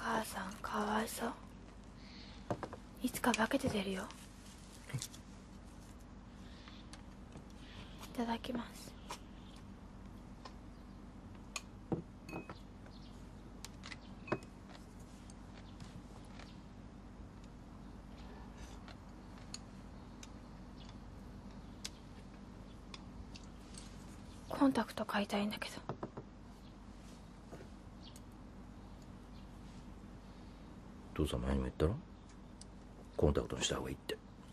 母さんかわいそう。いつか化けて出るよ。いただきます。コンタクト買いたいんだけど。 父さん前にも言ったろ、コンタクトにした方がいいって。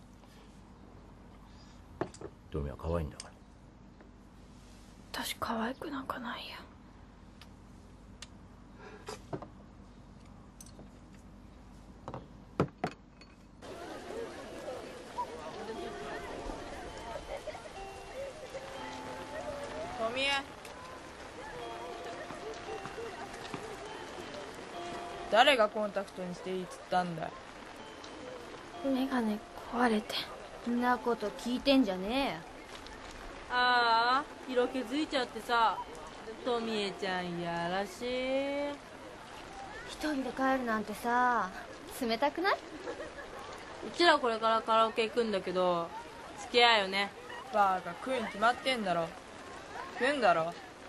トミは可愛いんだから。 私可愛くなんかないや。 トミエ、誰がコンタクトにしていいっつったんだよ。 メガネ壊れて。 そんなこと聞いてんじゃねああ、色気づいちゃってさ。トミエちゃんやらしい。 えよ。一人で帰るなんてさ、冷たくない？ うちらこれからカラオケ行くんだけど、付き合いよね。 バーが食うに決まってんだろ。食うんだろ。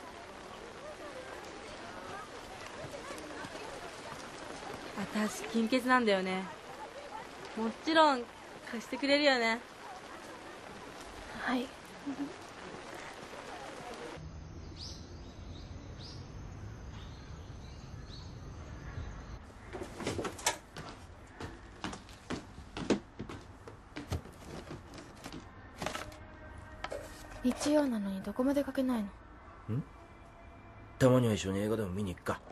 私金欠なんだよね。もちろん貸してくれるよね。 はい。日曜なのにどこも出かけないの？ たまには一緒に映画でも見に行くか。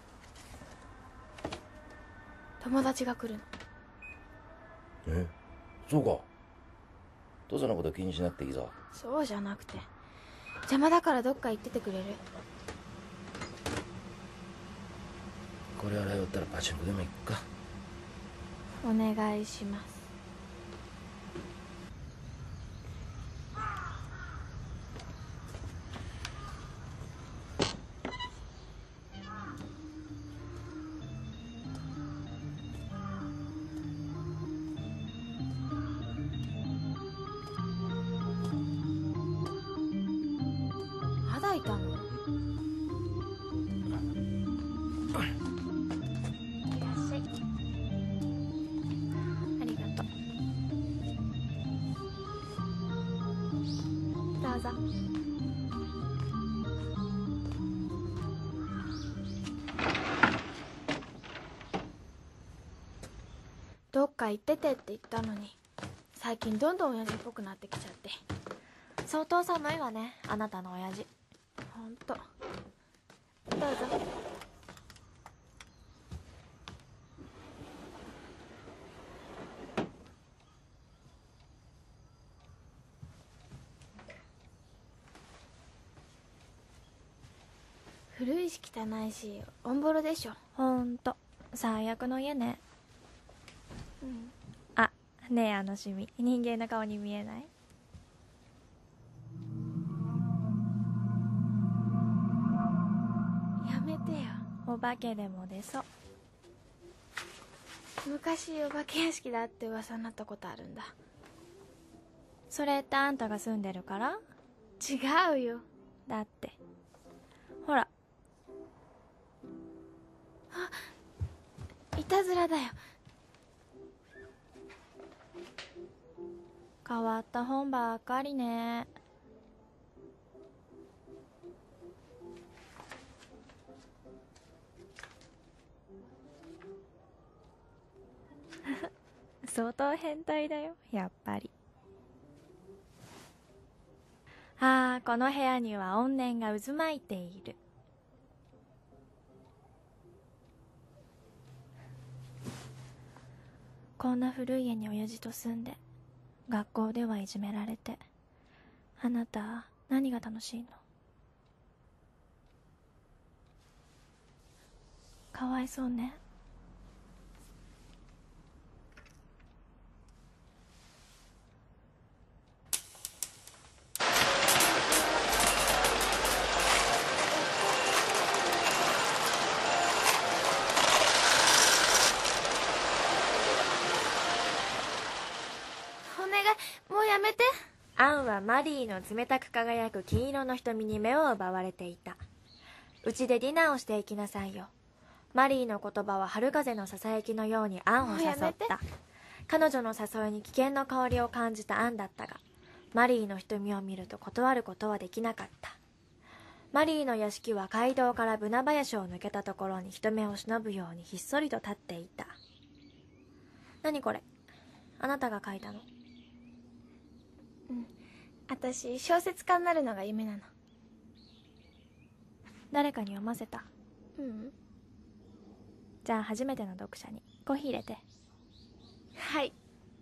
友達が来るの。 え、そうか。父さんのこと気にしなくていいぞ。 そうじゃなくて、邪魔だからどっか行っててくれる？ これ洗い終わったらパチンコでも行くか。 お願いします。まだいたの？いらっしゃい。ありがとう。どうぞ。どっか行っててって言ったのに、最近どんどん親父っぽくなってきちゃって。 相当寒いわね、あなたの親父。 ほんと。どうぞ。古いし汚いしオンボロでしょ。 ほんと最悪の家ね。 うん。 あ、ねえ、あのシミ人間の顔に見えない？ やめてよ。 お化けでも出そう。 昔お化け屋敷だって噂になったことあるんだ。 それってあんたが住んでるから？ 違うよ。 だってほら。 あ、いたずらだよ。 変わった本ばっかりね。相当変態だよ、やっぱり。ああ、この部屋には怨念が渦巻いている。こんな古い家に親父と住んで、学校ではいじめられて、あなた何が楽しいの？かわいそうね。 はマリーの冷たく輝く金色の瞳に目を奪われていた。うちでディナーをしていきなさいよ。マリーの言葉は春風のささやきのようにアンを誘っもうやめてた。彼女の誘いに危険な香りを感じたアンだったが、マリーの瞳を見ると断ることはできなかった。マリーの屋敷は街道からブナ林を抜けたところに人目を忍ぶようにひっそりと立っていた。何これ、あなたが書いたの？ 私小説家になるのが夢なの。 誰かに読ませた？じゃあ初めての読者にコーヒー入れて。 はい。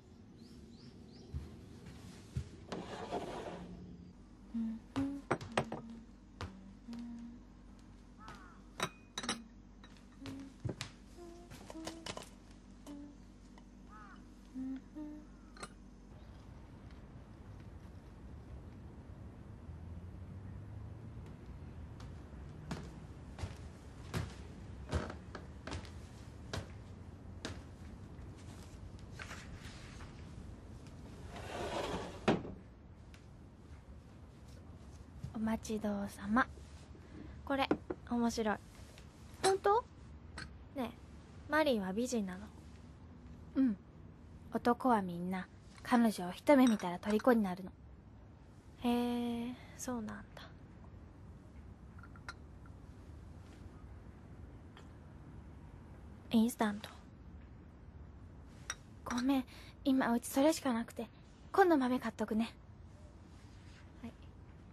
お待ちどうさま。 これ面白い。 本当？ ねえ、マリーは美人なの？ うん。男はみんな彼女を一目見たら虜になるの。 へえ、そうなんだ。インスタント。 ごめん、今うちそれしかなくて。今度豆買っとくね。 はい。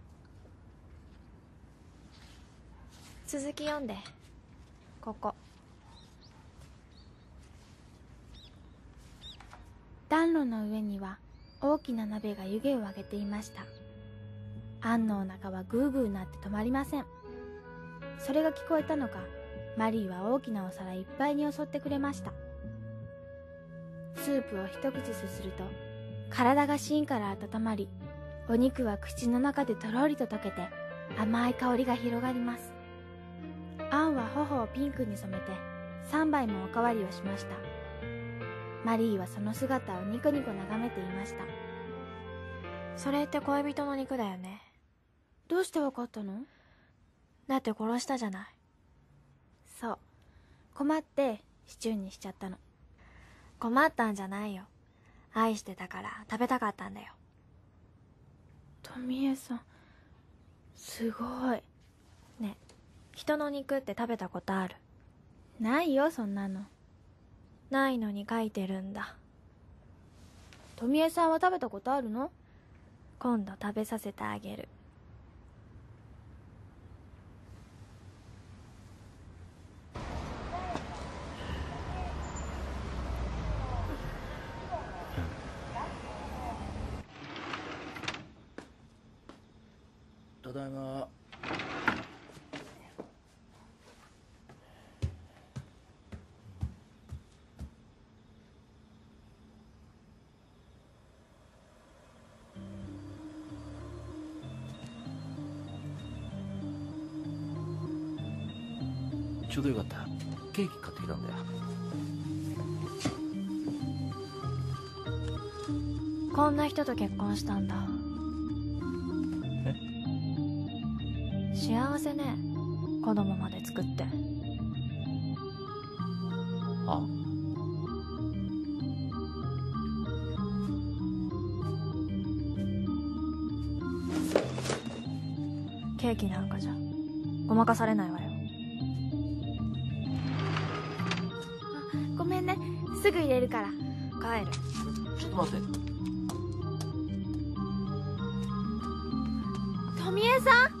続き読んで。ここ。 暖炉の上には大きな鍋が湯気を上げていました。アンのお腹はグーグーなって止まりません。それが聞こえたのか、マリーは大きなお皿いっぱいによそってくれました。スープを一口すすると体が芯から温まり、お肉は口の中でとろりと溶けて甘い香りが広がります。アンは頬をピンクに染めて3杯もおかわりをしました。マリーはその姿をニコニコ眺めていました。 それって恋人の肉だよね。 どうしてわかったの？ だって殺したじゃない。 そう。困ってシチューにしちゃったの。 困ったんじゃないよ。愛してたから食べたかったんだよ。 富江さん、すごい。 ね、人の肉って食べたことある？ ないよ、そんなの。 ないのに書いてるんだ。 富江さんは食べたことあるの？ 今度食べさせてあげる。 ただいま。ちょうどよかった。ケーキ買ってきたんだよ。 こんな人と結婚したんだ。幸せね、子供まで作って。 あ、 ケーキなんかじゃごまかされないわよ。 ごめんね、すぐ入れるから。 帰る。 ちょっと待って。 富江さん、